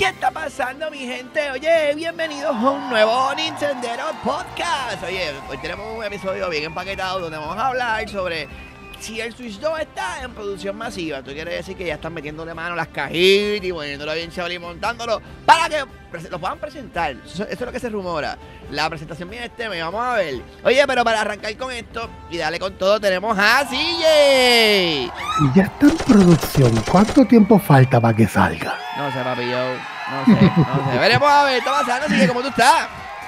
¿Qué está pasando, mi gente? Oye, bienvenidos a un nuevo Nintendero Podcast. Oye, hoy tenemos un episodio bien empaquetado donde vamos a hablar sobre si el Switch 2 está en producción masiva. Tú quieres decir que ya están metiéndole mano las cajitas y poniéndolo bien chévere y montándolo para que lo puedan presentar. Eso es lo que se rumora. La presentación viene este mes, vamos a ver. Oye, pero para arrancar con esto y darle con todo, tenemos a CJ. Ya está en producción. ¿Cuánto tiempo falta para que salga? No sé, papi, yo no sé. Veremos a ver, ¿qué está pasando? Así que, ¿cómo tú estás?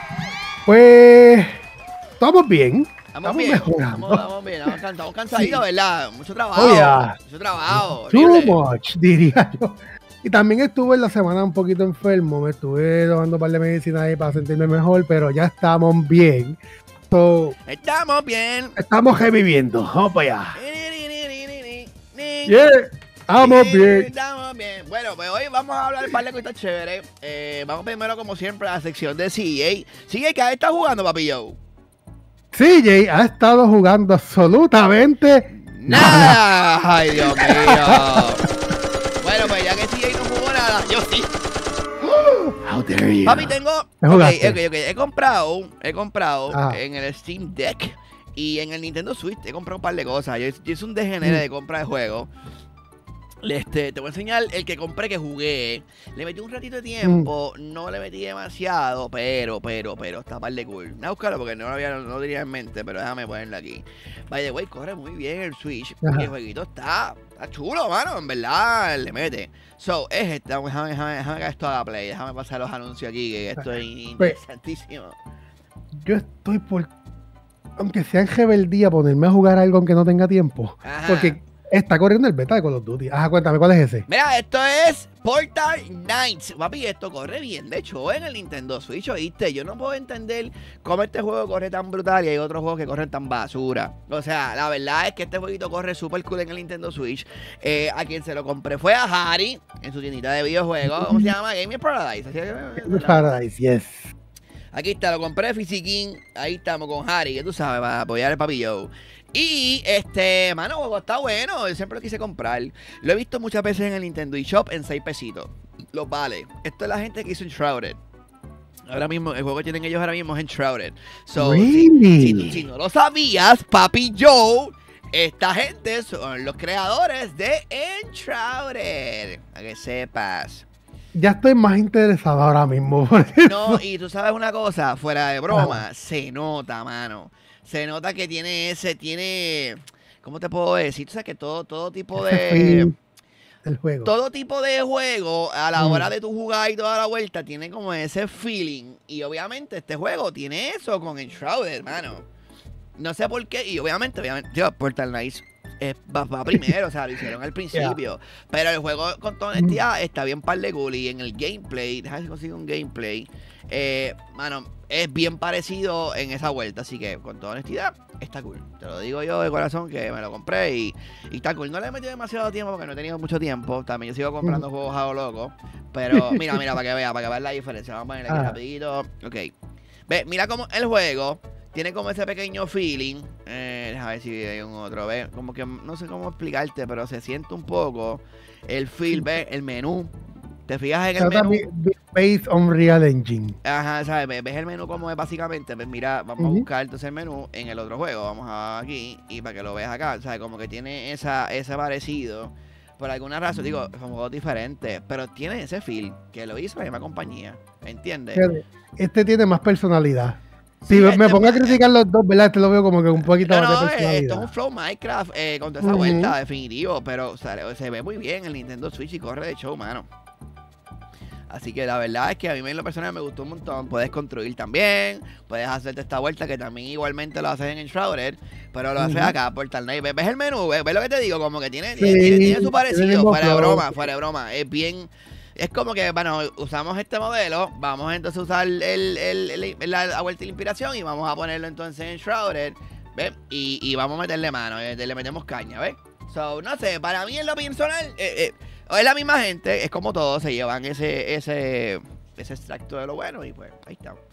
Pues estamos bien. Estamos bien, estamos bien, estamos cansaditos, sí. ¿Verdad? Mucho trabajo. Oh, yeah. Mucho trabajo. Too much, diría yo. Y también estuve en la semana un poquito enfermo. Me estuve tomando un par de medicinas ahí para sentirme mejor, pero ya estamos bien. Estamos bien. Estamos reviviendo. Vamos para allá. Yeah. Estamos bien. Estamos bien. Bueno, pues hoy vamos a hablar de un par de cosas chéveres. Vamos primero, como siempre, a la sección de CJ. CJ, ¿qué está jugando, papi Joe? CJ ha estado jugando absolutamente nada. Ay, Dios mío. Bueno, pues ya que CJ no jugó nada, yo sí. How dare you. Papi, tengo. Okay. He comprado en el Steam Deck y en el Nintendo Switch. He comprado un par de cosas. Yo soy un degenere de compra de juegos. Te voy a enseñar el que compré, que jugué. Le metí un ratito de tiempo, no le metí demasiado, pero está par de cool. Voy a buscarlo porque no lo tenía en mente, pero déjame ponerlo aquí. By the way, corre muy bien el Switch. El jueguito está chulo, mano, en verdad le mete. So, es esta, déjame que esto haga play, déjame pasar los anuncios aquí, que esto es interesantísimo. Yo estoy por, aunque sea en rebeldía, ponerme a jugar algo aunque no tenga tiempo. Ajá. Porque está corriendo el beta de Call of Duty. Ajá, cuéntame, ¿cuál es ese? Mira, esto es Portal Knights. Papi, esto corre bien. De hecho, en el Nintendo Switch, ¿oíste? Yo no puedo entender cómo este juego corre tan brutal y hay otros juegos que corren tan basura. O sea, la verdad es que este jueguito corre súper cool en el Nintendo Switch. A quien se lo compré fue a Harry, en su tiendita de videojuegos. ¿Cómo se llama? Gaming Paradise. Gaming Paradise, yes. Aquí está, lo compré Fisiquín. Ahí estamos con Harry, que tú sabes, para apoyar el Papi Joe. Y mano, juego está bueno. Yo siempre lo quise comprar. Lo he visto muchas veces en el Nintendo eShop en 6 pesitos. Los vale. Esto es la gente que hizo Enshrouded. Ahora mismo, el juego que tienen ellos ahora mismo es Enshrouded. So, really? si no lo sabías, Papi Joe, esta gente son los creadores de Enshrouded. Para que sepas. Ya estoy más interesado ahora mismo. No, y tú sabes una cosa, fuera de broma, se nota, mano. Se nota que tiene, ¿cómo te puedo decir? O sea, que todo tipo de juego. Todo tipo de juego, a la hora de tu jugar y toda la vuelta, tiene como ese feeling. Y obviamente este juego tiene eso con Enshrouded, hermano. No sé por qué, y obviamente, Portal Knights va primero, o sea, lo hicieron al principio. Pero el juego, con toda honestidad, está bien par de cool. Y en el gameplay, déjame si consigo un gameplay. Mano, es bien parecido en esa vuelta. Así que, con toda honestidad, está cool. Te lo digo yo de corazón que me lo compré y está cool. No le he metido demasiado tiempo porque no he tenido mucho tiempo. También yo sigo comprando juegos a lo loco. Pero mira, para que veas la diferencia. Vamos a ponerle aquí rapidito. Ok. Ve, mira cómo el juego tiene como ese pequeño feeling. Déjame ver si hay un otro. Ve, como que no sé cómo explicarte, pero se siente un poco el feel, ve, el menú. ¿Te fijas en el menú? Based on Real Engine. Ajá, ¿sabes? ¿Ves el menú como es básicamente? Pues mira, vamos a buscar entonces el menú en el otro juego. Vamos aquí y para que lo veas acá. ¿Sabes? Como que tiene ese parecido. Por alguna razón, digo, son juegos diferentes, pero tiene ese feel que lo hizo la misma compañía. ¿Entiendes? Este tiene más personalidad. Si me pongo a criticar los dos, ¿verdad? Este lo veo como que un poquito más de personalidad. Esto es un flow Minecraft con toda esa vuelta, definitivo, pero o sea, se ve muy bien el Nintendo Switch y corre de show, mano. Así que la verdad es que a mí en lo personal me gustó un montón. Puedes construir también, puedes hacerte esta vuelta que también igualmente lo haces en Enshrouded, pero lo haces acá, Portal Knight. ¿Ves el menú? ¿Ves lo que te digo? Como que tiene su parecido, fuera de broma. Es bien... Es como que, bueno, usamos este modelo, vamos entonces a usar la vuelta y la inspiración y vamos a ponerlo entonces en Enshrouded, ¿ves? Y vamos a meterle mano, le metemos caña, ¿ves? So, no sé, para mí en lo personal, es la misma gente, es como todos se llevan ese extracto de lo bueno y pues ahí está.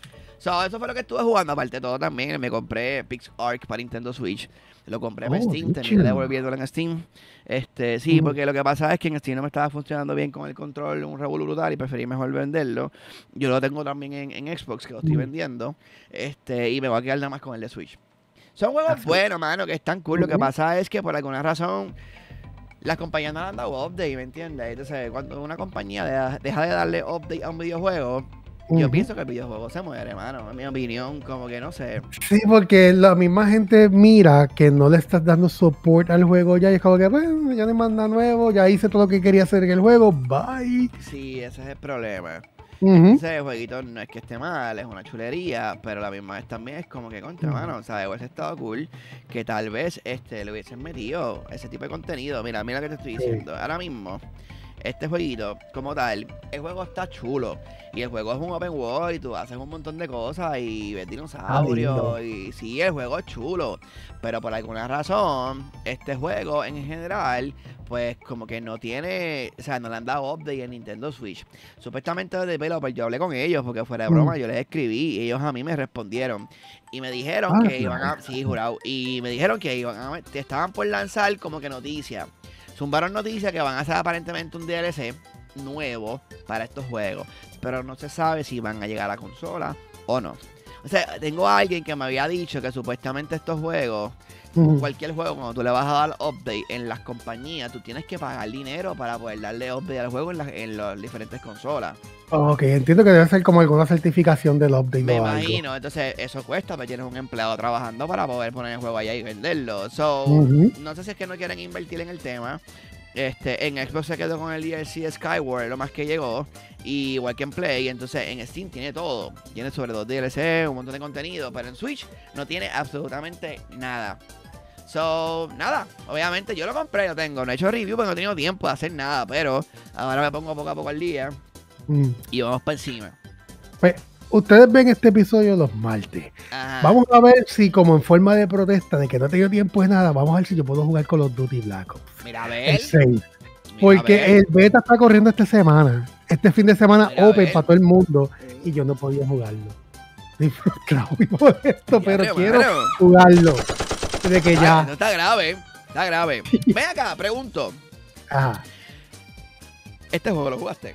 So, eso fue lo que estuve jugando. Aparte de todo también, me compré PixARK para Nintendo Switch. Lo compré en Steam, terminé devolviéndolo en Steam. Sí, porque lo que pasa es que en Steam no me estaba funcionando bien con el control, un revolú brutal, y preferí mejor venderlo. Yo lo tengo también en Xbox, que lo estoy vendiendo. Y me voy a quedar nada más con el de Switch. Son juegos buenos, mano, que están cool. Lo que pasa es que por alguna razón las compañías no le han dado update, ¿me entiendes? Entonces, cuando una compañía deja de darle update a un videojuego, yo pienso que el videojuego se muere, hermano. En mi opinión, como que no sé. Sí, porque la misma gente mira que no le estás dando support al juego ya y es como que, bueno, ya no hay más nada nuevo, ya hice todo lo que quería hacer en el juego, bye. Sí, ese es el problema. Ese jueguito no es que esté mal, es una chulería, pero la misma vez también es como que contra, mano. O sea, hubiese estado cool que tal vez le hubiesen metido ese tipo de contenido. Mira lo que te estoy diciendo. Ahora mismo, este jueguito, como tal, el juego está chulo. Y el juego es un open world y tú haces un montón de cosas y ves dinosaurios. Y sí, el juego es chulo. Pero por alguna razón, este juego en general, pues como que no tiene, o sea, no le han dado update en Nintendo Switch. Supuestamente de developer, yo hablé con ellos porque fuera de broma, yo les escribí y ellos a mí me respondieron. Y me dijeron que iban a, sí, jurado, y me dijeron que estaban por lanzar como que noticias. Zumbaron noticias que van a hacer aparentemente un DLC nuevo para estos juegos, pero no se sabe si van a llegar a la consola o no. O sea, tengo a alguien que me había dicho que supuestamente estos juegos, cualquier juego, cuando tú le vas a dar update en las compañías, tú tienes que pagar dinero para poder darle update al juego en las diferentes consolas. Ok, entiendo que debe ser como alguna certificación del update. Me imagino, entonces eso cuesta, pero tienes un empleado trabajando para poder poner el juego allá y venderlo. So, no sé si es que no quieren invertir en el tema. En Xbox se quedó con el DLC de Skyward, lo más que llegó. Y igual que en Play, entonces en Steam tiene todo. Tiene sobre 2 DLC, un montón de contenido, pero en Switch no tiene absolutamente nada. So, nada, obviamente yo lo compré, lo tengo. No he hecho review porque no he tenido tiempo de hacer nada, pero ahora me pongo poco a poco al día y vamos para encima. Pues, ustedes ven este episodio los martes. Ajá. Vamos a ver si, como en forma de protesta de que no he tenido tiempo de nada, vamos a ver si yo puedo jugar Call of Duty Black Ops. Mira, a ver. Porque el beta está corriendo esta semana. Este fin de semana open para todo el mundo. Y yo no podía jugarlo. Estoy frustrado por esto, pero quiero jugarlo. De que ya. No está grave. Está grave. Ven acá, pregunto. Ajá. ¿Este juego lo jugaste?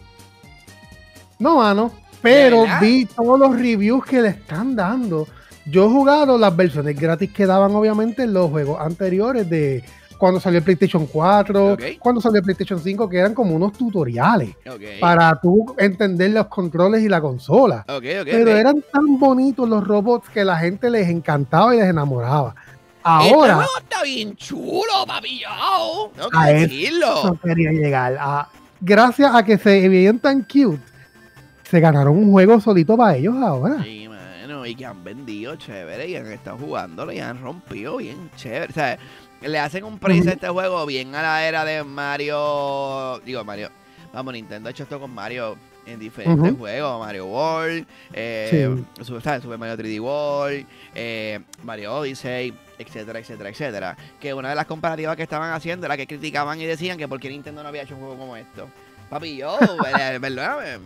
No, mano. Pero vi todos los reviews que le están dando. Yo he jugado las versiones gratis que daban, obviamente, en los juegos anteriores de cuando salió el PlayStation 4, cuando salió el PlayStation 5, que eran como unos tutoriales para tú entender los controles y la consola. Pero eran tan bonitos los robots que la gente les encantaba y les enamoraba. Ahora, este juego está bien chulo, papillao. No a eso no quería llegar. Gracias a que se veían tan cute, se ganaron un juego solito para ellos ahora. Sí, mano, y que han vendido chévere y han estado jugándolo y han rompido bien chévere. O sea, le hacen un precio a este juego bien a la era de Mario. Digo, Mario. Vamos, Nintendo ha hecho esto con Mario en diferentes juegos. Mario World, Super Mario 3D World, Mario Odyssey, etcétera, etcétera, etcétera. Que una de las comparativas que estaban haciendo era que criticaban y decían que por qué Nintendo no había hecho un juego como esto. Papi, perdóname.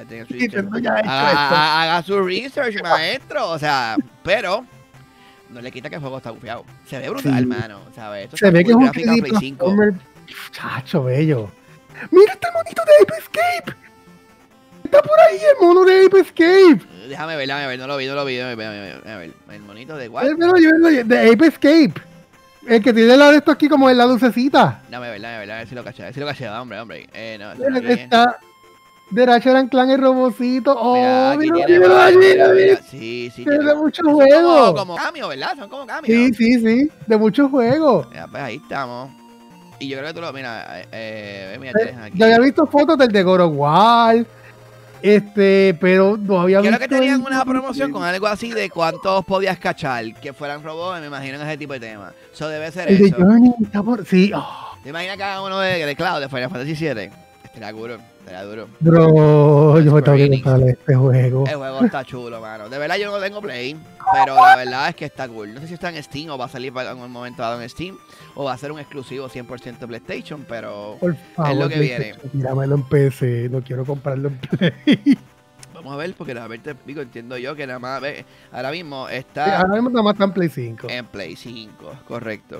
Haga su research, maestro. O sea, pero no le quita que el juego está bufiado. Se ve brutal, mano. ¿Sabes? Esto se ve que es un Play 5. Chacho, bello. Mira este monito de Ape Escape. Está por ahí el mono de Ape Escape. Déjame ver, no lo vi. A ver, el monito de what? De Ape Escape. El que tiene la de esto aquí como en la lucecita. Dame ver si lo caché. Hombre. No, está de Ratchet and Clank el robocito. Oh, mira. Sí. De muchos juegos. Como cambios, ¿verdad? Son como cambios. Sí. De muchos juegos. Ya, pues ahí estamos. Y yo creo que tú lo... Mira, tienes aquí. Yo había visto fotos del de God of War. Pero no había visto. Creo que tenían una promoción con algo así de cuántos podías cachar que fueran robots, me imagino, en ese tipo de temas. Eso debe ser el eso. De Journey está por... Sí. Oh. ¿Te imaginas cada uno de Cloud de Final Fantasy VII? Estará duro. Bro, yo me tengo que comprar este juego. El juego está chulo, mano. De verdad yo no tengo Play, pero la verdad es que está cool. No sé si está en Steam o va a salir en un momento dado en Steam o va a ser un exclusivo 100% PlayStation, pero por favor, es lo que viene. Tíramelo en PC, no quiero comprarlo en Play. Vamos a ver, porque realmente digo, entiendo yo que nada más ahora mismo Sí, está ahora mismo nada más está en Play 5. en Play 5, correcto.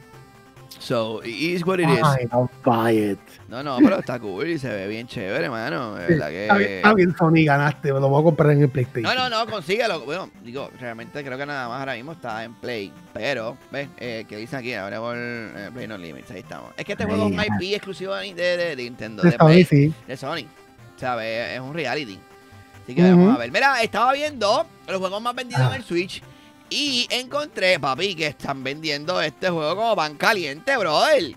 So, it is what it is. Ay, don't buy it. No, pero está cool y se ve bien chévere, mano. De verdad que... Está bien, Sony, ganaste, me lo voy a comprar en el PlayStation. No, consíguelo. Bueno, digo, realmente creo que nada más ahora mismo está en Play. Pero, ¿ves? Que dice aquí, ahora por Play No Limits, ahí estamos. Es que este juego es un IP exclusivo de Nintendo, De de Play, Sony, sí. de Sony. ¿Sabes? Es un reality. Así que vamos a ver. Mira, estaba viendo los juegos más vendidos en el Switch. Y encontré, papi, que están vendiendo este juego como pan caliente, brother.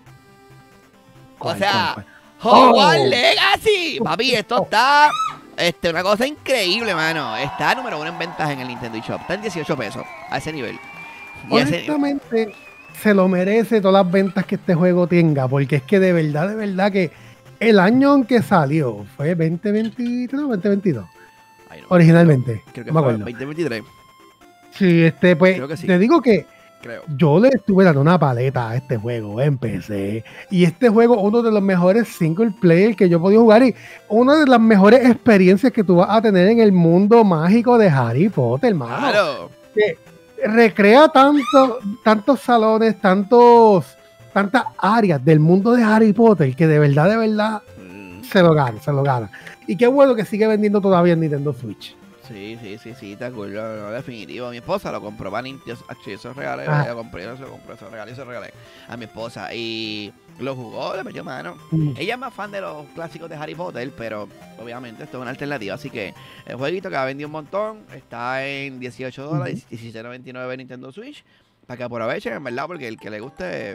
O sea, Hogwarts Legacy. Papi, esto está una cosa increíble, mano. Está número 1 en ventas en el Nintendo eShop. Está en 18 pesos a ese nivel. Y honestamente, se lo merece todas las ventas que este juego tenga, porque es que de verdad que el año en que salió fue 2023 o 2022. Ay, no, originalmente. Creo que no me fue acuerdo. 2023. Sí, pues Creo que sí. te digo que Creo. yo le estuve dando una paleta a este juego en PC. Y este juego, uno de los mejores single player que yo he podido jugar y una de las mejores experiencias que tú vas a tener en el mundo mágico de Harry Potter, hermano. Claro. Que recrea tantos salones, tantas áreas del mundo de Harry Potter que de verdad se lo gana. Y qué bueno que sigue vendiendo todavía en Nintendo Switch. Sí, te acuerdo, no, definitivo. Mi esposa lo compró para Nintendo. Eso regalé, yo se lo regalé a mi esposa. Y lo jugó, le metió mano. Ella es más fan de los clásicos de Harry Potter, pero obviamente esto es una alternativa. Así que el jueguito que ha vendido un montón está en $18, $17.99 en Nintendo Switch. Para que aprovechen, en verdad, porque el que le guste...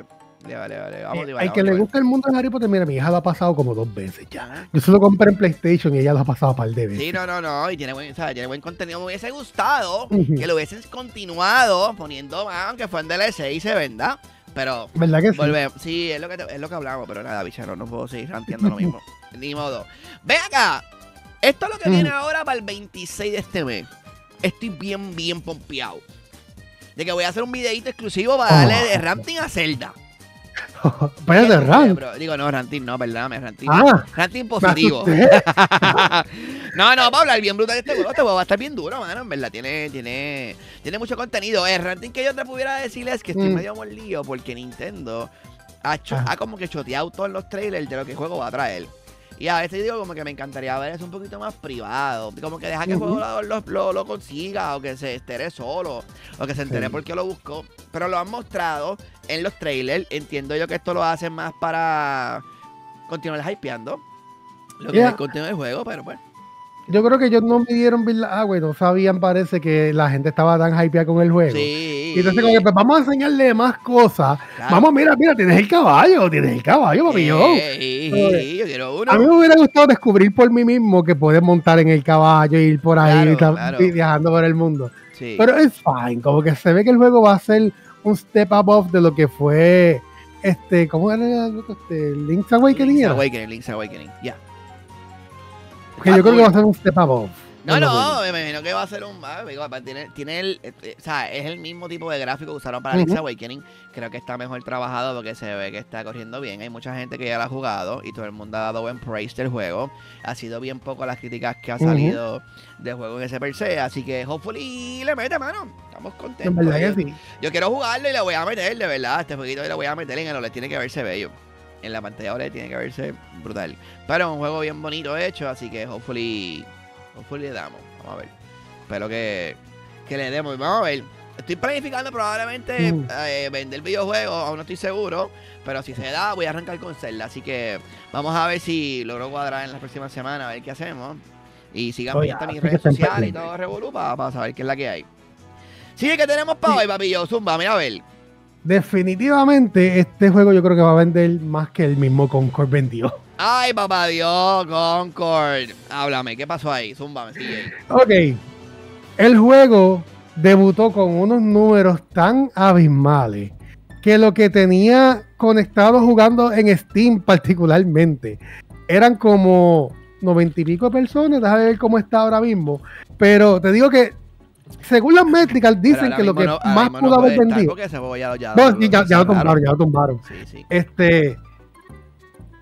Al que le gusta el mundo de Harry Potter, mira, mi hija lo ha pasado como 2 veces ya. Yo se lo compré en PlayStation y ella lo ha pasado un par de veces. Sí, no, y tiene buen contenido. Me hubiese gustado que lo hubiesen continuado poniendo más, aunque fue en DLC y se venda. Pero, ¿verdad que sí? Volvemos. Sí, es lo que hablamos, pero nada, bichero, no puedo seguir ranteando lo mismo. Ni modo. Ven acá. Esto es lo que viene ahora para el 26 de este mes. Estoy bien pompeado. De que voy a hacer un videito exclusivo para darle de ranting a Zelda. Vaya de rant. Digo, no, ranting no, perdóname, ranting. Ranting me positivo. asusté. No, para hablar bien brutal de este juego va a estar bien duro, mano, en verdad, tiene mucho contenido. El ranting que yo te pudiera decir es que estoy medio molío porque Nintendo ha como que choteado todos los trailers de lo que el juego va a traer. Y a veces digo como que me encantaría ver eso un poquito más privado. Como que deja que el juego lo consiga o que se estere solo o que se entere porque lo buscó. Pero lo han mostrado en los trailers. Entiendo yo que esto lo hacen más para continuar hypeando lo que es el contenido del juego, pero pues. Yo creo que ellos no midieron bien la agua y no sabían, parece, que la gente estaba tan hypeada con el juego. Sí. Y entonces, como que, pues, vamos a enseñarle más cosas. Claro. Vamos, mira, tienes el caballo, papi. Yo quiero uno. A mí me hubiera gustado descubrir por mí mismo que puedes montar en el caballo y ir por ahí y viajando por el mundo. Sí. Pero es fine, como que se ve que el juego va a ser un step above de lo que fue, ¿cómo era? Link's Awakening. Link's Awakening, ya. Que yo creo que va a ser un step above. No, me imagino que va a ser un... Tiene o sea, es el mismo tipo de gráfico que usaron para Link's Awakening. Creo que está mejor trabajado porque se ve que está corriendo bien. Hay mucha gente que ya lo ha jugado y todo el mundo ha dado buen praise del juego. Ha sido bien poco las críticas que ha salido del juego en ese per se. Así que, hopefully, le mete, mano. Estamos contentos. En verdad que sí. Yo quiero jugarlo y le voy a meter, de verdad. Este jueguito le voy a meter en el OLED. Tiene que verse bello. En la pantalla OLED tiene que verse brutal. Pero es un juego bien bonito hecho, así que hopefully le damos. Vamos a ver. Espero que le demos. Vamos a ver. Estoy planificando probablemente vender videojuegos, aún no estoy seguro. Pero si se da, voy a arrancar con Zelda. Así que vamos a ver si logro cuadrar en las próximas semanas, a ver qué hacemos. Y sigan pendientes mis redes sociales y todo revolú para saber qué es la que hay. Sí, que tenemos para hoy, papillo. Zumba, mira a ver. Definitivamente este juego yo creo que va a vender más que el mismo Concord vendió. Ay, papá Dios, Concord. Háblame, ¿qué pasó ahí? Zúmbame, sigue. Ok. El juego debutó con unos números tan abismales que lo que tenía conectado jugando en Steam particularmente eran como 90 y pico personas. Déjame ver cómo está ahora mismo. Pero te digo que según las métricas dicen que lo que más pudo haber vendido. Ya lo tumbaron. Sí.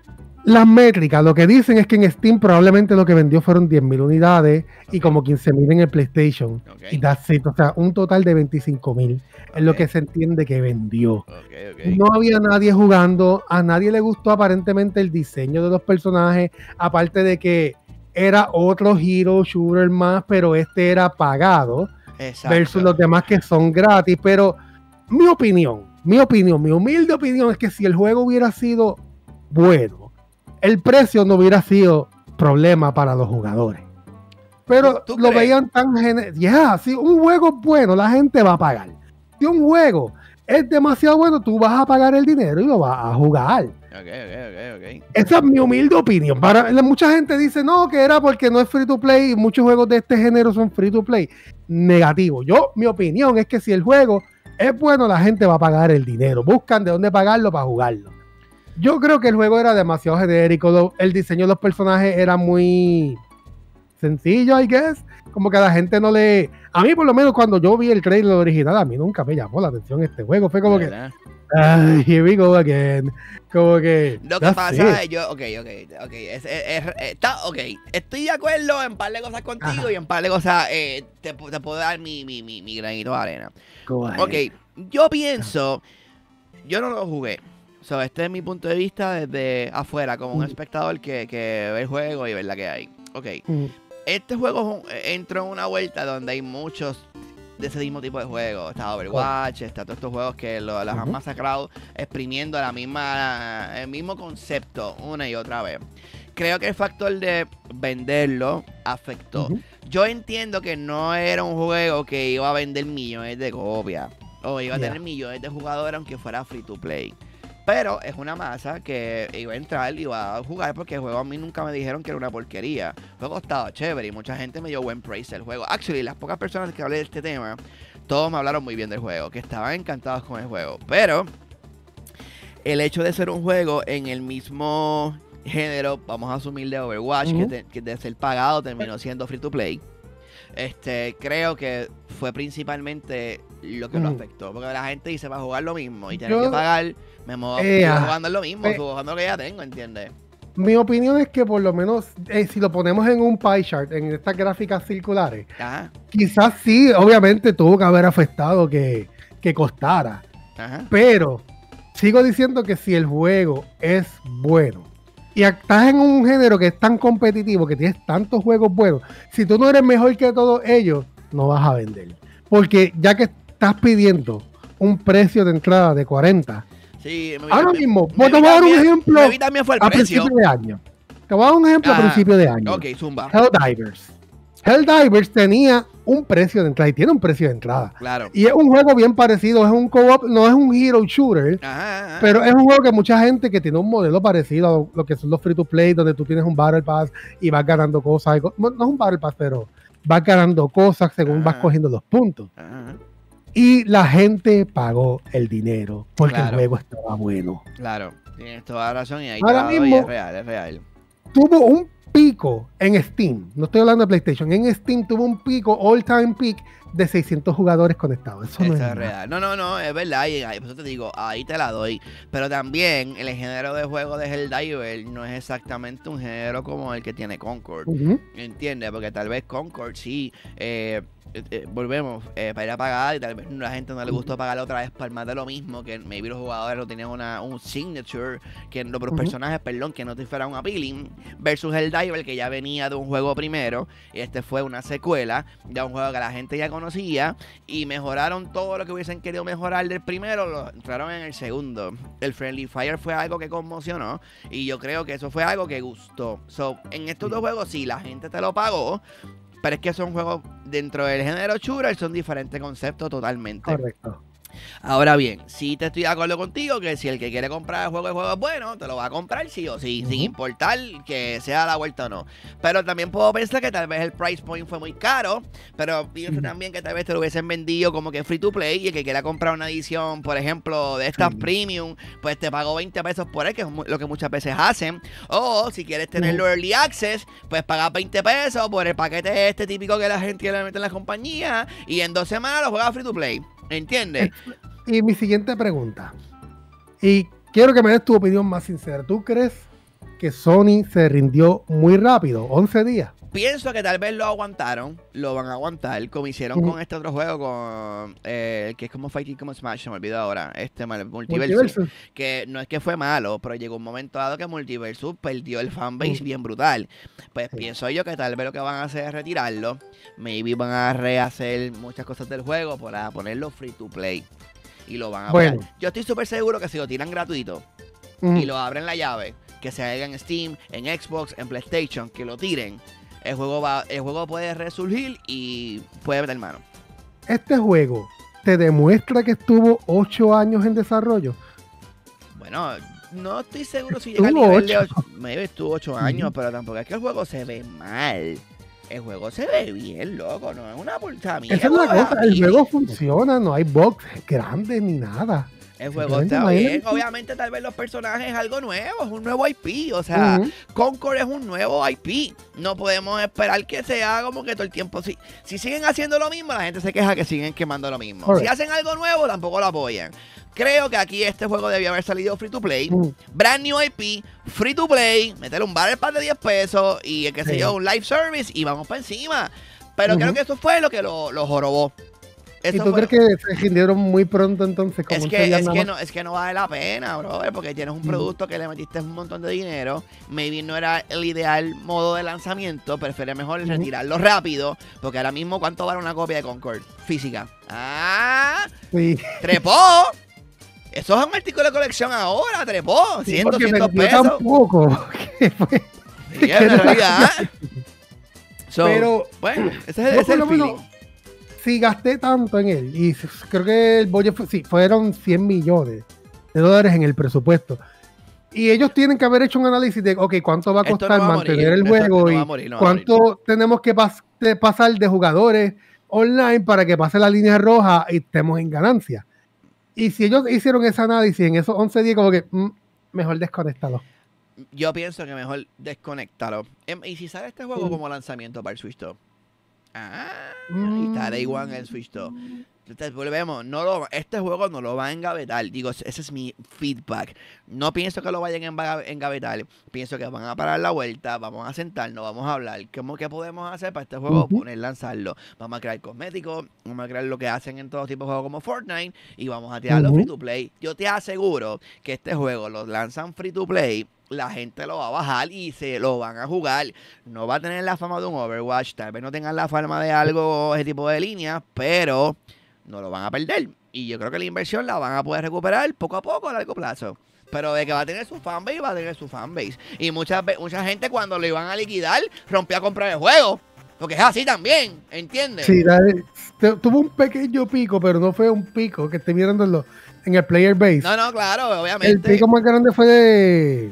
Las métricas, lo que dicen es que en Steam probablemente lo que vendió fueron 10.000 unidades y como 15.000 en el PlayStation. Y that's it, o sea, un total de 25.000 es lo que se entiende que vendió. No había nadie jugando, a nadie le gustó aparentemente el diseño de los personajes, aparte de que era otro hero shooter más, pero este era pagado. Exacto. Versus los demás que son gratis, pero mi humilde opinión es que si el juego hubiera sido bueno, el precio no hubiera sido problema para los jugadores. Pero ¿Tú lo crees? Veían tan general. Si un juego es bueno, la gente va a pagar. Si un juego es demasiado bueno, tú vas a pagar el dinero y lo vas a jugar. Okay. Esa es mi humilde opinión. Mucha gente dice no, que era porque no es free to play y muchos juegos de este género son free to play. Negativo. Mi opinión es que si el juego es bueno, la gente va a pagar el dinero. Buscan de dónde pagarlo para jugarlo. Yo creo que el juego era demasiado genérico. El diseño de los personajes era muy sencillo, I guess. Como que a la gente no le... A mí, por lo menos, cuando yo vi el trailer original, a mí nunca me llamó la atención este juego. Fue como que... here we go again. Como que... Lo que pasa es... Ok. Estoy de acuerdo en un par de cosas contigo y en un par de cosas... te puedo dar mi granito de arena. Ok, yo pienso... Yo no lo jugué. So, este es mi punto de vista desde afuera, como un espectador que ve el juego y ve la que hay. Ok. Este juego entró en una vuelta donde hay muchos de ese mismo tipo de juegos. Está Overwatch, está todos estos juegos que los han masacrado exprimiendo el mismo concepto una y otra vez. Creo que el factor de venderlo afectó. Yo entiendo que no era un juego que iba a vender millones de copias o iba a tener millones de jugadores aunque fuera free to play. Pero es una masa que iba a entrar y iba a jugar porque el juego a mí nunca me dijeron que era una porquería. El juego estaba chévere y mucha gente me dio buen praise del juego. Actually, las pocas personas que hablé de este tema, todos me hablaron muy bien del juego, que estaban encantados con el juego. Pero el hecho de ser un juego en el mismo género, vamos a asumir de Overwatch, que de ser pagado terminó siendo free to play. Creo que fue principalmente lo que lo afectó. Porque la gente dice, va a jugar lo mismo y tener que pagar... Me muevo jugando lo mismo, jugando lo que ya tengo, ¿entiendes? Mi opinión es que por lo menos si lo ponemos en un pie chart, en estas gráficas circulares, quizás sí, obviamente tuvo que haber afectado que costara. Pero sigo diciendo que si el juego es bueno y estás en un género que es tan competitivo, que tienes tantos juegos buenos, si tú no eres mejor que todos ellos, no vas a vender. Porque ya que estás pidiendo un precio de entrada de 40, sí, ahora mismo, te voy a dar un ejemplo a principio de año. Te voy a dar un ejemplo a principio de año. Ok, zumba. Helldivers tenía un precio de entrada y tiene un precio de entrada. Claro. Y es un juego bien parecido, es un co-op, no es un hero shooter, pero es un juego que mucha gente que tiene un modelo parecido a lo que son los free to play, donde tú tienes un Battle Pass y vas ganando cosas. No es un Battle Pass, pero vas ganando cosas según vas cogiendo los puntos. Y la gente pagó el dinero porque el juego estaba bueno. Claro, tienes toda la razón y ahí ahora mismo es real. Tuvo un pico en Steam, no estoy hablando de PlayStation, en Steam tuvo un pico, all time peak de 600 jugadores conectados. Eso no es real. No, es verdad. Y por eso te digo, ahí te la doy. Pero también el género de juego de Helldivers no es exactamente un género como el que tiene Concord. ¿Entiendes? Porque tal vez Concord sí... volvemos para ir a pagar y tal vez la gente no le gustó pagar otra vez para más de lo mismo, que maybe los jugadores no tenían un signature, que los personajes, que no te fuera un appealing, versus Helldivers, que ya venía de un juego primero y este fue una secuela de un juego que la gente ya conocía y mejoraron todo lo que hubiesen querido mejorar del primero, lo entraron en el segundo. El Friendly Fire fue algo que conmocionó y yo creo que eso fue algo que gustó. En estos dos juegos sí, la gente te lo pagó, pero es que son juegos dentro del género shooter, son diferentes conceptos totalmente. Correcto. Ahora bien, sí te estoy de acuerdo contigo que si el que quiere comprar el juego es bueno, te lo va a comprar sí o sí, sin importar que sea la vuelta o no. Pero también puedo pensar que tal vez el price point fue muy caro, pero pienso también que tal vez te lo hubiesen vendido como que free to play y el que quiera comprar una edición, por ejemplo, de estas premium, pues te pagó 20 pesos por él, que es lo que muchas veces hacen. O si quieres tenerlo early access, pues pagas 20 pesos por el paquete este típico que la gente le mete en la compañía y en 2 semanas lo juegas free to play. ¿Entiendes? Y mi siguiente pregunta, y quiero que me des tu opinión más sincera. ¿Tú crees que Sony se rindió muy rápido, 11 días. Pienso que tal vez lo aguantaron, lo van a aguantar, como hicieron con este otro juego, con que es como Fighting como Smash, se me olvidó ahora, Multiversus, que no es que fue malo, pero llegó un momento dado que Multiversus perdió el fanbase bien brutal. Pues pienso yo que tal vez lo que van a hacer es retirarlo, maybe van a rehacer muchas cosas del juego para ponerlo free to play, y lo van a poner. Yo estoy súper seguro que si lo tiran gratuito, y lo abren la llave, que se haga en Steam, en Xbox, en PlayStation, que lo tiren, el juego puede resurgir y puede meter mano. Este juego te demuestra que estuvo 8 años en desarrollo. Bueno, no estoy seguro si llega al nivel de 8. Maybe estuvo 8 años, pero tampoco es que el juego se ve mal. El juego se ve bien, loco, no es una puta mierda. Esa es la cosa, el juego funciona, no hay bugs grandes ni nada. El juego está bien, obviamente tal vez los personajes es algo nuevo, es un nuevo IP, o sea, Concord es un nuevo IP, no podemos esperar que sea como que todo el tiempo, si siguen haciendo lo mismo, la gente se queja que siguen quemando lo mismo, si hacen algo nuevo, tampoco lo apoyan. Creo que aquí este juego debió haber salido free to play, brand new IP, free to play, meterle un Battle Pass de 10 pesos y qué sé yo, un live service y vamos para encima, pero creo que eso fue lo que lo jorobó. ¿Y tú crees que se rindieron muy pronto entonces? Es que no vale la pena, brother, porque tienes un producto que le metiste un montón de dinero, maybe no era el ideal modo de lanzamiento, prefiere mejor retirarlo rápido, porque ahora mismo, ¿cuánto vale una copia de Concord física? ¡Trepó! Eso es un artículo de colección ahora, trepó, 100, 200 pesos. Tampoco. Sí, en realidad. Pero, bueno, ese es el feeling. Si gasté tanto en él, y creo que el budget fueron 100 millones de dólares en el presupuesto, y ellos tienen que haber hecho un análisis de, ok, ¿cuánto va a costar mantener el juego? Y cuánto tenemos que pasar de jugadores online para que pase la línea roja y estemos en ganancia. Y si ellos hicieron ese análisis en esos 11 días, como que mejor desconectarlo. Yo pienso que mejor desconectarlo. Y si sale este juego como lanzamiento para el Switch 2, y está Day One en el Switch 2. Entonces volvemos, este juego no lo va a engavetar. Digo, ese es mi feedback. No pienso que lo vayan a engavetar. Pienso que van a parar la vuelta, vamos a sentarnos, vamos a hablar. ¿Qué podemos hacer para este juego? Lanzarlo. Vamos a crear cosméticos, vamos a crear lo que hacen en todo tipo de juegos como Fortnite y vamos a tirarlo free to play. Yo te aseguro que este juego lo lanzan free to play, la gente lo va a bajar y se lo van a jugar. No va a tener la fama de un Overwatch, tal vez no tengan la fama de algo, ese tipo de líneas, pero no lo van a perder. Y yo creo que la inversión la van a poder recuperar poco a poco a largo plazo. Pero de que va a tener su fanbase, va a tener su fanbase. Y mucha gente cuando lo iban a liquidar, rompió a comprar el juego. Porque es así también, ¿entiendes? Sí, tuvo un pequeño pico, pero no fue un pico que esté mirando en el player base. No, claro, obviamente. El pico más grande fue de...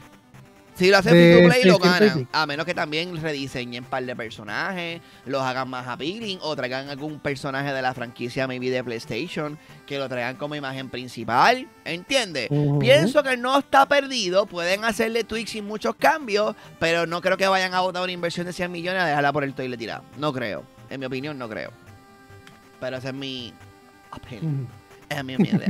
Si lo hacen free to play, lo ganan. A menos que también rediseñen un par de personajes, los hagan más appealing o traigan algún personaje de la franquicia, maybe de PlayStation, que lo traigan como imagen principal. ¿Entiendes? Pienso que no está perdido. Pueden hacerle tweaks y muchos cambios, pero no creo que vayan a botar una inversión de 100 millones a dejarla por el toilet tirada. No creo. En mi opinión, no creo. Pero esa es mi opinión. Es mi opinión.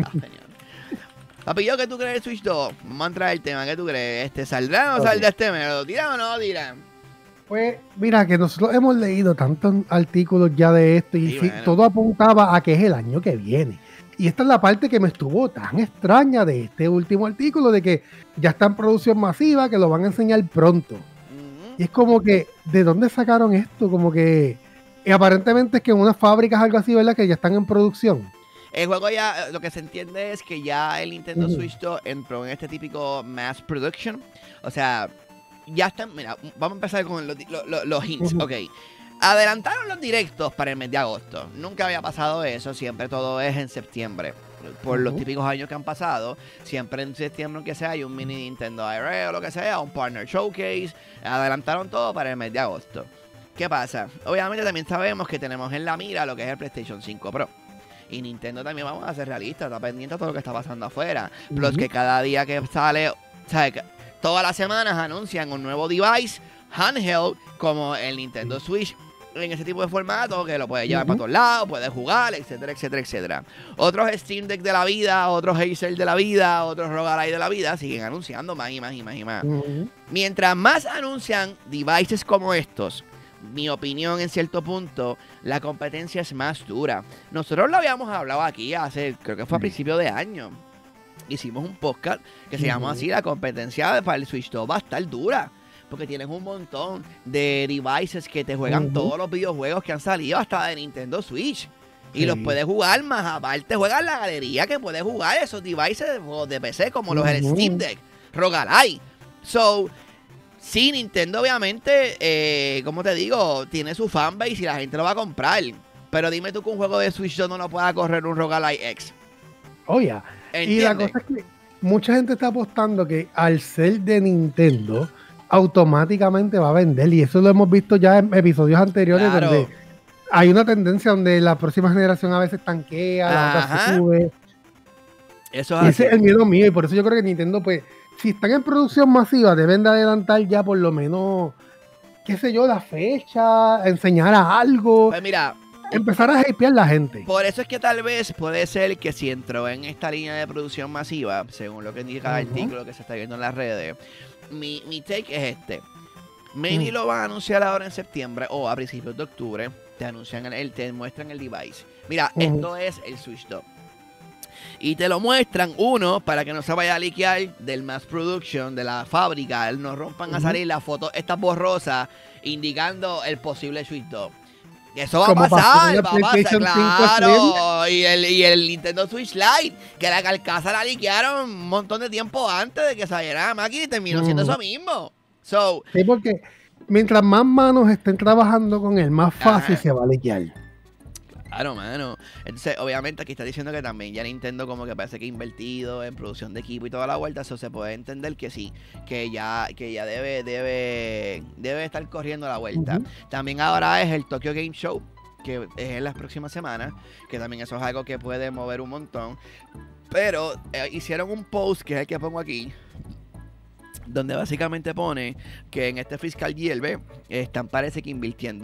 Papi, ¿qué tú crees del Switch 2? Vamos a entrar el tema, ¿qué tú crees? ¿Saldrá o no saldrá este mes? ¿Lo tiran o no lo tiran? Pues, mira, que nosotros hemos leído tantos artículos ya de esto y bueno, todo apuntaba a que es el año que viene. Y esta es la parte que me estuvo tan extraña de este último artículo, de que ya está en producción masiva, que lo van a enseñar pronto. Y es como que, ¿de dónde sacaron esto? Como que, aparentemente es que en unas fábricas, algo así, ¿verdad? Que ya están en producción. El juego ya, lo que se entiende es que ya el Nintendo Switch 2 entró en este típico mass production. O sea, ya están, mira, vamos a empezar con los hints, ok. Adelantaron los directos para el mes de agosto. Nunca había pasado eso, siempre todo es en septiembre. Por los típicos años que han pasado, siempre en septiembre, aunque sea, hay un mini Nintendo Direct o lo que sea, un Partner Showcase. Adelantaron todo para el mes de agosto. ¿Qué pasa? Obviamente también sabemos que tenemos en la mira lo que es el PlayStation 5 Pro. Y Nintendo también, vamos a ser realistas, está pendiente de todo lo que está pasando afuera. Plus que cada día que sale, ¿sabes? Todas las semanas anuncian un nuevo device handheld como el Nintendo Switch en ese tipo de formato que lo puedes llevar para todos lados, puedes jugar, etcétera, etcétera, etcétera. Otros Steam Deck de la vida, otros Acer de la vida, otros ROG Ally de la vida siguen anunciando más y más y más y más. Mientras más anuncian devices como estos, mi opinión en cierto punto, la competencia es más dura. Nosotros lo habíamos hablado aquí creo que fue a principio de año. Hicimos un podcast que se llama así, la competencia para el Switch 2 va a estar dura. Porque tienes un montón de devices que te juegan todos los videojuegos que han salido hasta de Nintendo Switch. Y los puedes jugar más aparte. Juegas la galería que puedes jugar esos devices de PC como los del Steam Deck, ROG Ally. So, sí, Nintendo obviamente, como te digo, tiene su fanbase y la gente lo va a comprar. Pero dime tú que un juego de Switch 2 no lo pueda correr un ROG Ally X. Oye, y la cosa es que mucha gente está apostando que al ser de Nintendo automáticamente va a vender, y eso lo hemos visto ya en episodios anteriores, donde hay una tendencia donde la próxima generación a veces tanquea, la otra se sube. Eso es ese es el miedo mío, y por eso yo creo que Nintendo, pues, si están en producción masiva, deben de adelantar ya por lo menos, qué sé yo, la fecha, enseñar a algo. Pues mira, empezar a hypear la gente. Por eso es que tal vez puede ser que si entró en esta línea de producción masiva, según lo que indica el artículo que se está viendo en las redes, mi take es este. Maybe lo van a anunciar ahora en septiembre o a principios de octubre. Te muestran el device. Mira, esto es el Switch 2. Y te lo muestran, uno, para que no se vaya a liquear del mass production, de la fábrica, no rompan a salir las fotos estas borrosas indicando el posible Switch 2. Eso va a pasar, claro. Y el Nintendo Switch Lite, que la carcasa la liquearon un montón de tiempo antes de que saliera la máquina y terminó siendo eso mismo. Sí, porque mientras más manos estén trabajando con él, más fácil se va a liquear. Claro, mano. Entonces, obviamente aquí está diciendo que también ya Nintendo como que parece que ha invertido en producción de equipo y toda la vuelta. Eso se puede entender que sí, que ya debe estar corriendo la vuelta. También ahora es el Tokyo Game Show, que es en las próximas semanas, que también eso es algo que puede mover un montón. Pero hicieron un post, que es el que pongo aquí, donde básicamente pone que en este fiscal year están, parece que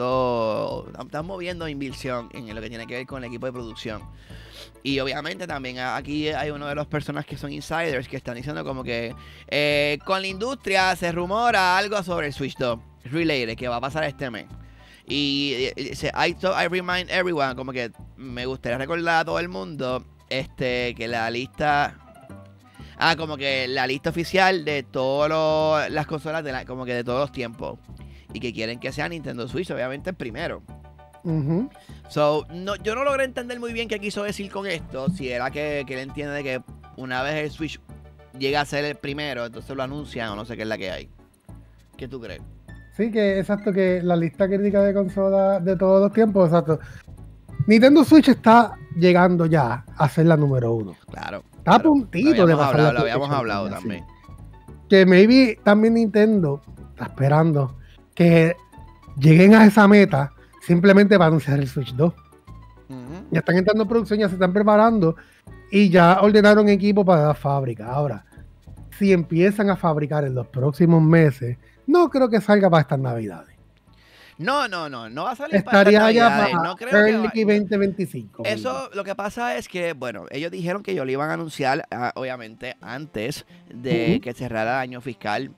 están moviendo inversión en lo que tiene que ver con el equipo de producción. Y obviamente también aquí hay uno de las personas que son insiders que están diciendo como que con la industria se rumora algo sobre el Switch 2 related que va a pasar este mes. Y dice, I remind everyone, como que me gustaría recordar a todo el mundo que la lista... como que la lista oficial de todas las consolas como que de todos los tiempos. Y que quieren que sea Nintendo Switch, obviamente el primero. So, yo no logré entender muy bien qué quiso decir con esto. Si era que él entiende de que una vez el Switch llega a ser el primero, entonces lo anuncian o no sé qué es la que hay. ¿Qué tú crees? Sí, que exacto, que la lista crítica de consolas de todos los tiempos, exacto. Nintendo Switch está llegando ya a ser la número 1. Claro. Está a puntito de pasar. Lo habíamos hablado también. Que maybe también Nintendo está esperando que lleguen a esa meta simplemente para anunciar el Switch 2. Ya están entrando en producción, ya se están preparando y ya ordenaron equipo para la fábrica. Ahora, si empiezan a fabricar en los próximos meses, no creo que salga para estas navidades. No va a salir estaría para ya para no creo early 2025. Eso, lo que pasa es que, bueno, ellos dijeron que ellos lo iban a anunciar, obviamente, antes de que cerrara el año fiscal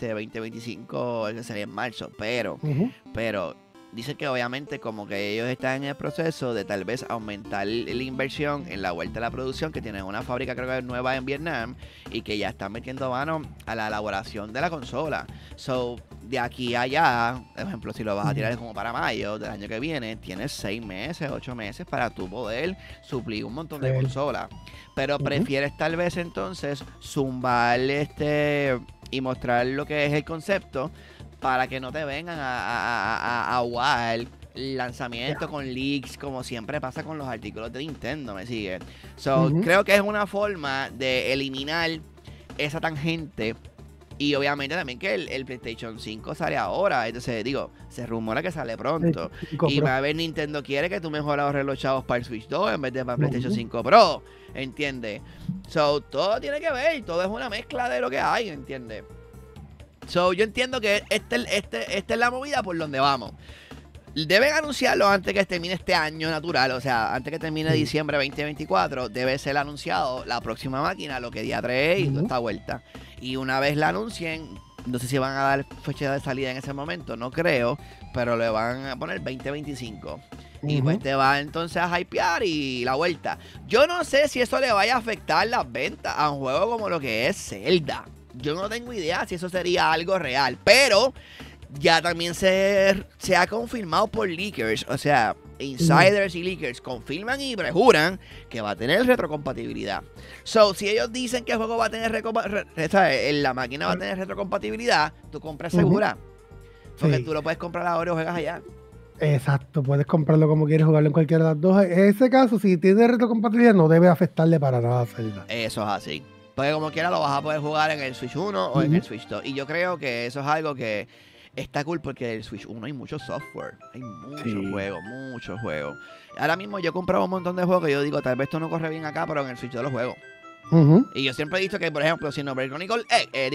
2025, que sería en marzo, pero dicen que obviamente como que ellos están en el proceso de tal vez aumentar la inversión en la vuelta de la producción, que tienen una fábrica creo que nueva en Vietnam y que ya están metiendo mano a la elaboración de la consola. So, de aquí a allá, por ejemplo, si lo vas a tirar como para mayo del año que viene, tienes 6 meses, 8 meses para tú poder suplir un montón de consolas. Pero prefieres tal vez entonces zumbar y mostrar lo que es el concepto para que no te vengan a aguar lanzamiento con leaks, como siempre pasa con los artículos de Nintendo, ¿me sigue? So, creo que es una forma de eliminar esa tangente. Y obviamente también que el PlayStation 5 sale ahora. Entonces, se rumora que sale pronto. Y a ver, Nintendo quiere que tú mejor ahorres los chavos para el Switch 2 en vez de para el PlayStation 5 Pro. ¿Entiendes? So, todo tiene que ver. Todo es una mezcla de lo que hay, ¿entiendes? So, yo entiendo que esta es la movida por donde vamos. Deben anunciarlo antes que termine este año natural, o sea, antes que termine diciembre 2024, debe ser anunciado la próxima máquina, lo que día 3 y toda esta vuelta. Y una vez la anuncien, no sé si van a dar fecha de salida en ese momento, no creo, pero le van a poner 2025. Y pues te va entonces a hypear y la vuelta. Yo no sé si eso le vaya a afectar las ventas a un juego como lo que es Zelda. Yo no tengo idea si eso sería algo real, pero ya también se ha confirmado por leakers, o sea, insiders y leakers confirman y prejuran que va a tener retrocompatibilidad. So, si ellos dicen que el juego va a tener la máquina va a tener retrocompatibilidad, tú compras segura. Porque tú lo puedes comprar ahora y juegas allá. Exacto, puedes comprarlo como quieres, jugarlo en cualquiera de las dos. En ese caso, si tiene retrocompatibilidad, no debe afectarle para nada a Zelda. Eso es así. Porque como quiera lo vas a poder jugar en el Switch 1 o en el Switch 2. Y yo creo que eso es algo que está cool porque en el Switch 1 hay mucho software. Hay muchos juegos. Ahora mismo yo he comprado un montón de juegos que yo digo, tal vez esto no corre bien acá, pero en el Switch 2 los juego. Y yo siempre he dicho que, por ejemplo, si no, Chronicle,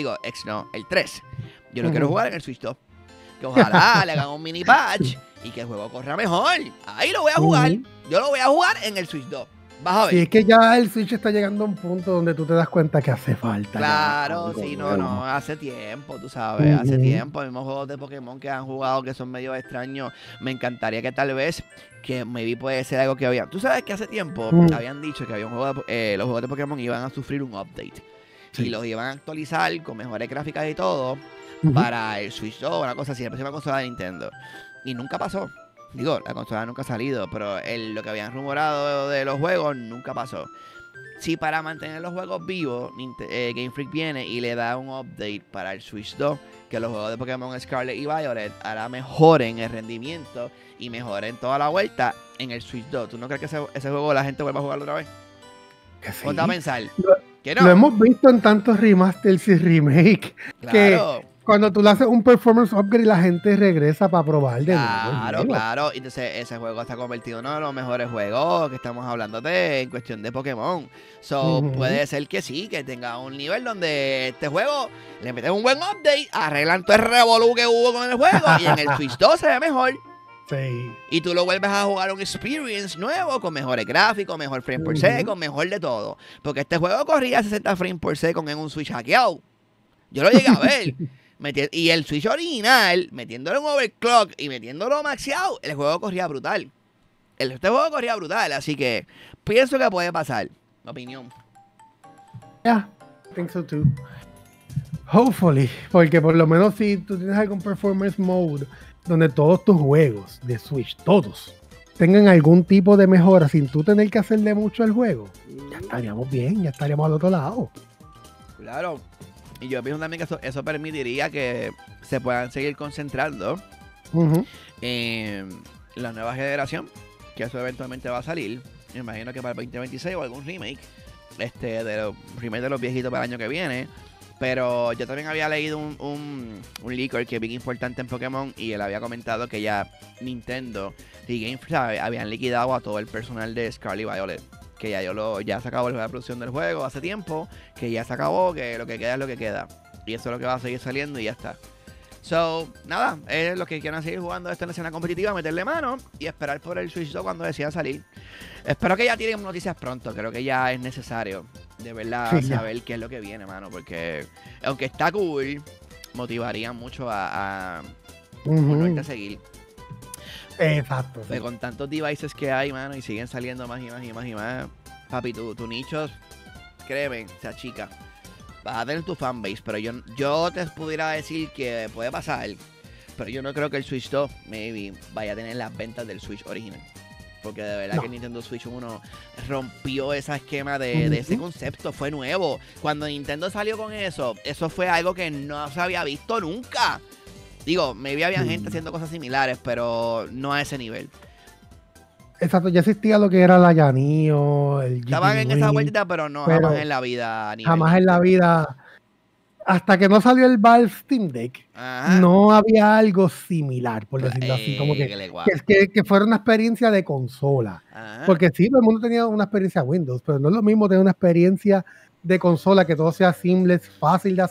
el 3. Yo lo quiero jugar en el Switch 2. Que ojalá le hagan un mini patch y que el juego corra mejor. Ahí lo voy a jugar. Yo lo voy a jugar en el Switch 2. Vas a ver. Sí, es que ya el Switch está llegando a un punto donde tú te das cuenta que hace falta. Claro, sí, no, hace tiempo, tú sabes, hace tiempo. Mismos juegos de Pokémon que han jugado que son medio extraños. Me encantaría que tal vez, que maybe puede ser algo que había. Tú sabes que hace tiempo habían dicho que había un juego los juegos de Pokémon iban a sufrir un update. Y los iban a actualizar con mejores gráficas y todo para el Switch 2, una cosa así, la próxima consola de Nintendo. Y nunca pasó. Digo, la consola nunca ha salido, pero lo que habían rumorado de los juegos nunca pasó. Si para mantener los juegos vivos, Game Freak viene y le da un update para el Switch 2, que los juegos de Pokémon Scarlet y Violet hará mejoren el rendimiento y mejoren toda la vuelta en el Switch 2. ¿Tú no crees que ese juego la gente vuelva a jugarlo otra vez? Que sí. Ponte a pensar. ¿Que no? Lo hemos visto en tantos remasters y remake. Claro. Que cuando tú le haces un performance upgrade, la gente regresa para probar de nuevo. Claro. Entonces, ese juego está convertido en uno de los mejores juegos que estamos hablando en cuestión de Pokémon. So, puede ser que sí, que tenga un nivel donde este juego le meten un buen update, arreglan todo el revolú que hubo con el juego y en el Switch 2 se ve mejor. Sí. Y tú lo vuelves a jugar un experience nuevo, con mejores gráficos, mejor frame por second, mejor de todo. Porque este juego corría a 60 frames por second en un Switch hackeado. Yo lo llegué a ver. Y el Switch original, metiéndolo en overclock y metiéndolo maxeado, el juego corría brutal. Este juego corría brutal, así que pienso que puede pasar. Mi opinión. Yeah, I think so too. Hopefully, porque por lo menos si tú tienes algún performance mode donde todos tus juegos de Switch, todos, tengan algún tipo de mejora sin tú tener que hacerle mucho al juego, ya estaríamos bien, ya estaríamos al otro lado. Claro. Y yo pienso también que eso permitiría que se puedan seguir concentrando en la nueva generación, que eso eventualmente va a salir. Me imagino que para el 2026 o algún remake de los remakes de los viejitos para el año que viene. Pero yo también había leído un leaker que es bien importante en Pokémon y él había comentado que ya Nintendo y Game Freak habían liquidado a todo el personal de Scarlet y Violet. Que ya se acabó la producción del juego hace tiempo, que ya se acabó, que lo que queda es lo que queda. Y eso es lo que va a seguir saliendo y ya está. So, nada, es lo que quieran seguir jugando esto en la escena competitiva, meterle mano y esperar por el Switch 2 cuando decida salir. Espero que ya tienen noticias pronto, creo que ya es necesario, de verdad, saber qué es lo que viene, mano, porque aunque está cool, motivaría mucho a volverte a seguir. Exacto. Pues con tantos devices que hay, mano, y siguen saliendo más y más y más y más. Papi, tu nicho, créeme, se achica. Vas a tener tu fanbase, pero yo te pudiera decir que puede pasar, pero yo no creo que el Switch 2, maybe, vaya a tener las ventas del Switch original. Porque de verdad que el Nintendo Switch 1 rompió ese esquema de ese concepto, fue nuevo. Cuando Nintendo salió con eso fue algo que no se había visto nunca. Digo, maybe había gente haciendo cosas similares, pero no a ese nivel. Exacto, ya existía lo que era la Yanio, el Estaban en esa vueltita, pero jamás en la vida. Jamás en la vida. Hasta que no salió el Valve Steam Deck, no había algo similar, por decirlo así. Como que fuera una experiencia de consola. Porque sí, todo el mundo tenía una experiencia Windows, pero no es lo mismo tener una experiencia de consola que todo sea seamless, fácil de hacer.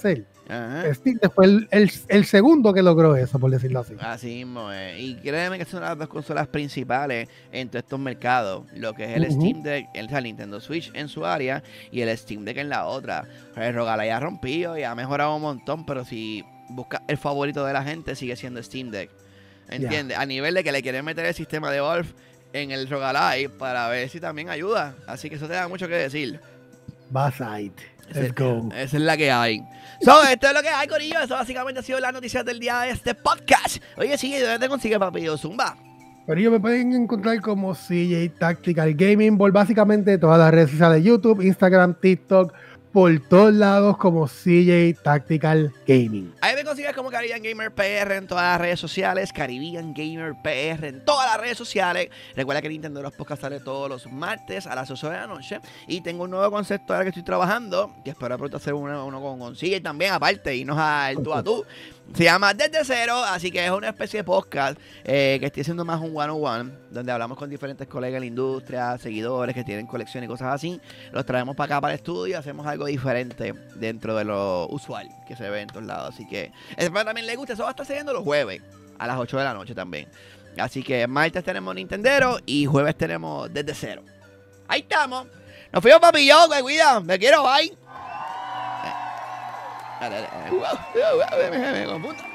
Ajá. Steam fue el segundo que logró eso, por decirlo así. Así mismo es. Y créeme que son las dos consolas principales en todos estos mercados. Lo que es el Steam Deck, el Nintendo Switch en su área y el Steam Deck en la otra. El Rogala ya ha rompido y ha mejorado un montón, pero si busca el favorito de la gente, sigue siendo Steam Deck. ¿Entiendes? A nivel de que le quieren meter el sistema de Valve en el Rogalai para ver si también ayuda. Así que eso te da mucho que decir. Let's go. Esa es la que hay. So, esto es lo que hay, corillo. Eso básicamente ha sido las noticias del día de este podcast. Oye, sí, ¿dónde te consigue, papi? Zumba. Pero ellos me pueden encontrar como CJ Tactical Gaming por básicamente todas las redes sociales de YouTube, Instagram, TikTok, por todos lados como CJ Tactical Gaming. Ahí me consigues como Caribbean Gamer PR en todas las redes sociales, Caribbean Gamer PR en todas las redes sociales. Recuerda que Nintendo los Podcast sale todos los martes a las 8 de la noche. Y tengo un nuevo concepto ahora que estoy trabajando, que espero pronto hacer uno con CJ también, aparte, y nos al tú a tú. Se llama Desde Cero, así que es una especie de podcast que estoy haciendo más un one-on-one, donde hablamos con diferentes colegas de la industria, seguidores que tienen colección y cosas así. Los traemos para acá, para el estudio, y hacemos algo diferente dentro de lo usual que se ve en todos lados. Así que espero también les guste. Eso va a estar saliendo los jueves a las 8 de la noche también. Así que martes tenemos Nintendero y jueves tenemos Desde Cero. Ahí estamos. Nos fuimos, papi, yo, que cuida. Me quiero, bye. Me confundo.